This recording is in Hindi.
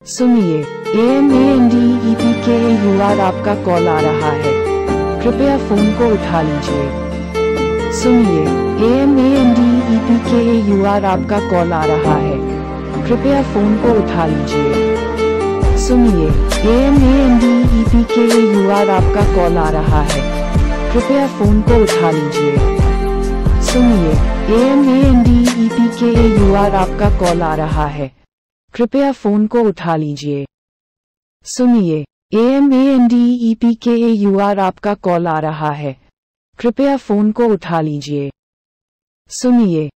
सुनिए, AMANDEPKAUR आपका कॉल आ रहा है, कृपया फोन को उठा लीजिए। सुनिए, AMANDEPKAUR आपका कॉल आ रहा है, कृपया फोन को उठा लीजिए। सुनिए, AMANDEPKAUR आपका कॉल आ रहा है, कृपया फोन को उठा लीजिए। सुनिए, AMANDEPKAUR आपका कॉल आ रहा है, कृपया फोन को उठा लीजिए। सुनिए, AMANDEPKAUR आपका कॉल आ रहा है, कृपया फोन को उठा लीजिए। सुनिए,